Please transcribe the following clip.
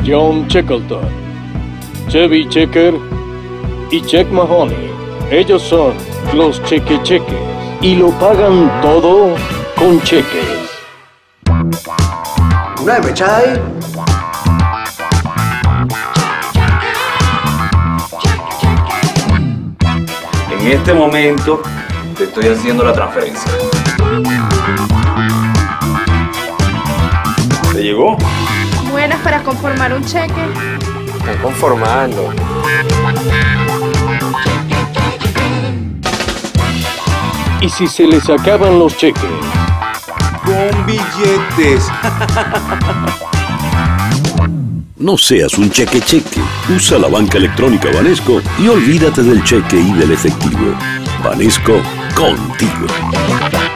John Shackleton, Chevy Checker y Check Mahoney. Ellos son los cheques y lo pagan todo con cheques. 9 chai. En este momento te estoy haciendo la transferencia. ¿Te llegó? Buenas para conformar un cheque. Están conformando. ¿Y si se les acaban los cheques? Con billetes. No seas un cheque. Usa la banca electrónica Banesco y olvídate del cheque y del efectivo. Banesco, contigo.